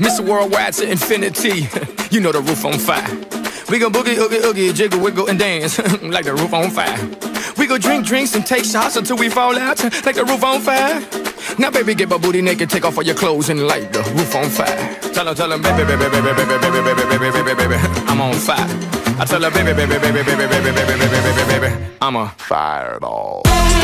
Mr. Worldwide to infinity. You know the roof on fire. We gon' boogie, oogie, oogie, jiggle, wiggle, and dance like the roof on fire. We go drink drinks and take shots until we fall out like the roof on fire. Now baby, get my booty naked, take off all your clothes and light the roof on fire. Tell her, baby, baby, baby, baby, baby, baby, baby, baby, baby, I'm on fire. I tell her, baby, baby, baby, baby, baby, baby, baby, baby, baby, I'm a fireball.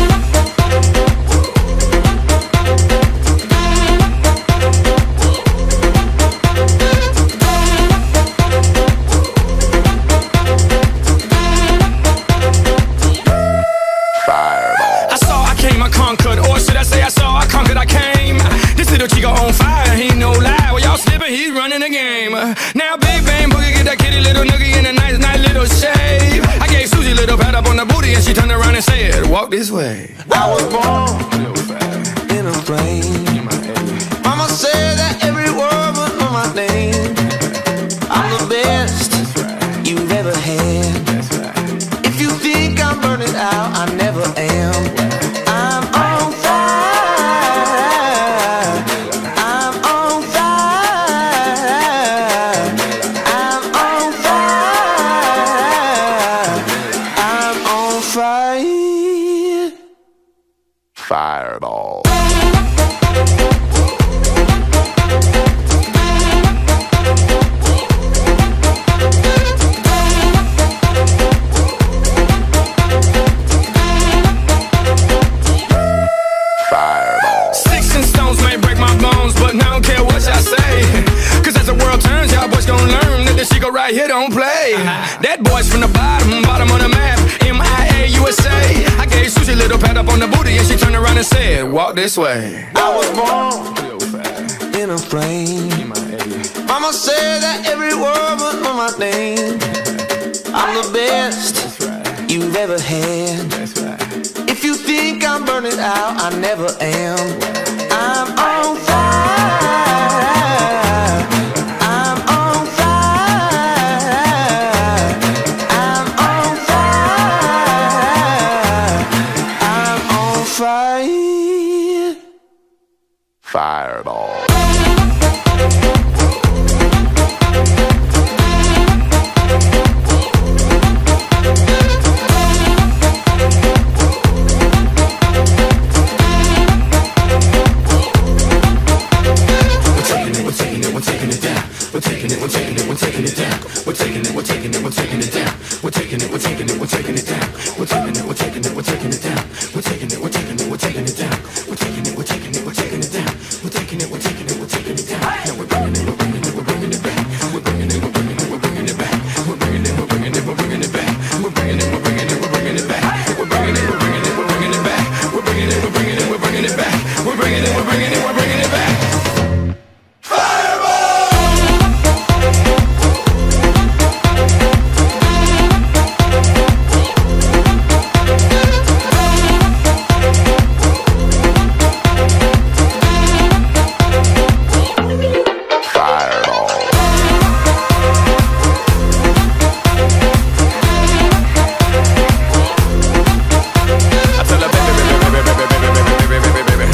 Chico on fire, he no lie. Well, y'all slippin', he's running the game. Now big bang boogie, get that kitty little noogie in a nice little shave. I gave Suzie a little pat up on the booty and she turned around and said, walk this way. I was born in a plane. Mama said that every word was on my name. I'm the best you've ever had. If you think I'm burning out, I never am. I'm on fire. Fireball. Fireball. Sticks and stones may break my bones, but I don't care what y'all say. Cause as the world turns, y'all boys gon' learn that the Chico right here don't play. That boy's from the bottom of the map, MIA USA. I gave Suzie a little pat up on the booty and she turned around and said, walk this way. I was born in a plane. Mama said that every word was on my name. I'm the best you've ever had. If you think I'm burning out, I never am. I'm on fire. I'm on fire. I'm on fire. I'm on fire. Fireball.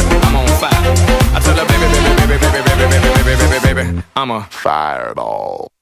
I'm a fireball.